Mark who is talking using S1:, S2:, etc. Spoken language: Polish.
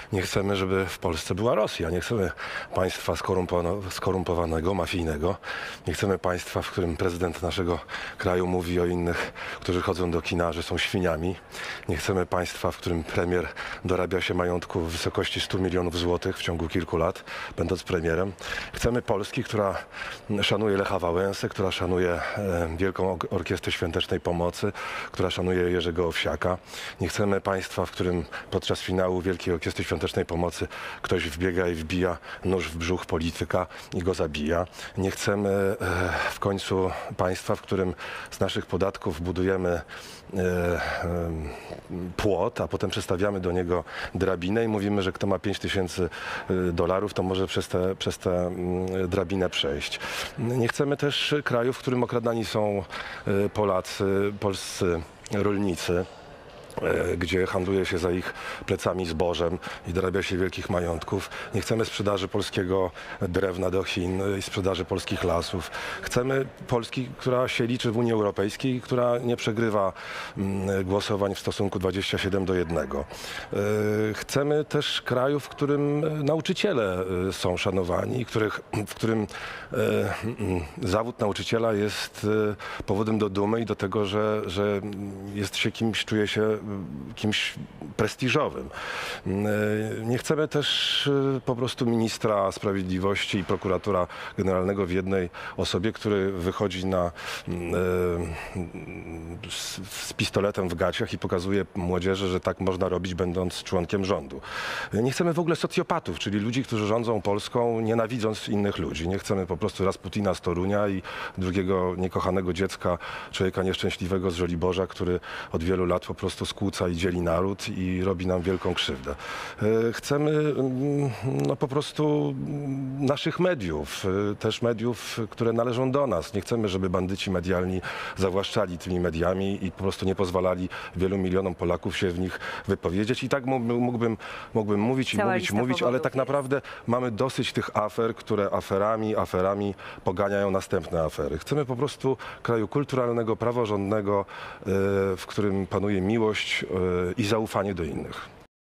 S1: Nie chcemy, żeby w Polsce była Rosja. Nie chcemy państwa skorumpowanego, mafijnego. Nie chcemy państwa, w którym prezydent naszego kraju mówi o innych, którzy chodzą do kina, że są świniami. Nie chcemy państwa, w którym premier dorabia się majątku w wysokości 100 milionów złotych w ciągu kilku lat, będąc premierem. Chcemy Polski, która szanuje Lecha Wałęsę, która szanuje Wielką Orkiestrę Świątecznej Pomocy, która szanuje Jerzego Owsiaka. Nie chcemy państwa, w którym podczas finału Wielkiej Orkiestry Świątecznej Pomocy ktoś wbiega i wbija nóż w brzuch polityka i go zabija. Nie chcemy w końcu państwa, w którym z naszych podatków budujemy płot, a potem przestawiamy do niego drabinę i mówimy, że kto ma $5000, to może przez tę drabinę przejść. Nie chcemy też kraju, w którym okradani są polscy rolnicy, gdzie handluje się za ich plecami zbożem i dorabia się wielkich majątków. Nie chcemy sprzedaży polskiego drewna do Chin i sprzedaży polskich lasów. Chcemy Polski, która się liczy w Unii Europejskiej, która nie przegrywa głosowań w stosunku 27:1. Chcemy też kraju, w którym nauczyciele są szanowani, w którym zawód nauczyciela jest powodem do dumy i do tego, że jest się kimś, czuje się kimś prestiżowym. Nie chcemy też po prostu ministra sprawiedliwości i prokuratora generalnego w jednej osobie, który wychodzi z pistoletem w gaciach i pokazuje młodzieży, że tak można robić, będąc członkiem rządu. Nie chcemy w ogóle socjopatów, czyli ludzi, którzy rządzą Polską, nienawidząc innych ludzi. Nie chcemy po prostu raz Putina z Torunia i drugiego niekochanego dziecka, człowieka nieszczęśliwego z Żoliborza, który od wielu lat po prostu skłóca i dzieli naród i robi nam wielką krzywdę. Chcemy po prostu naszych mediów, też mediów, które należą do nas. Nie chcemy, żeby bandyci medialni zawłaszczali tymi mediami i po prostu nie pozwalali wielu milionom Polaków się w nich wypowiedzieć. I tak mógbym mówić i mówić, ale tak naprawdę mamy dosyć tych afer, które aferami poganiają następne afery. Chcemy po prostu kraju kulturalnego, praworządnego, w którym panuje miłość i zaufanie do innych.